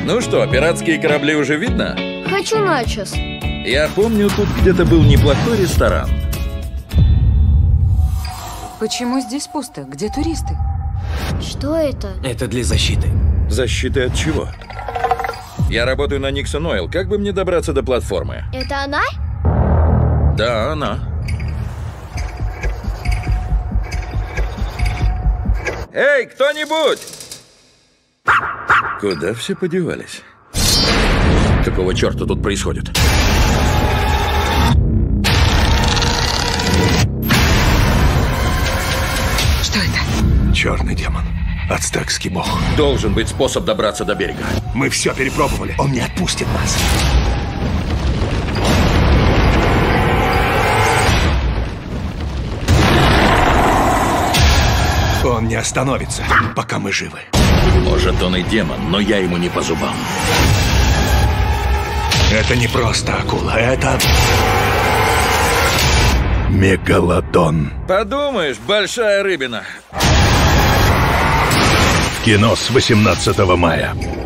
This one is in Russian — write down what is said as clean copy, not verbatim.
Ну что, пиратские корабли уже видно? Хочу начос. Я помню, тут где-то был неплохой ресторан. Почему здесь пусто? Где туристы? Что это? Это для защиты. Защиты от чего? Я работаю на Nixon Oil. Как бы мне добраться до платформы? Это она? Да, она. Эй, кто-нибудь! Куда все подевались? Какого черта тут происходит? Что это? Черный демон. Ацтекский бог. Должен быть способ добраться до берега. Мы все перепробовали. Он не отпустит нас. Он не остановится, пока мы живы. Может, он и демон, но я ему не по зубам. Это не просто акула, это... Мегалодон. Подумаешь, большая рыбина. В кино с 18 мая.